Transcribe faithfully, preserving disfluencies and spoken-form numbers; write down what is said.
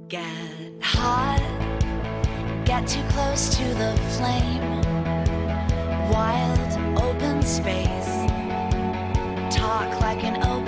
Get hot, get too close to the flame. Wild, open space, talk like an open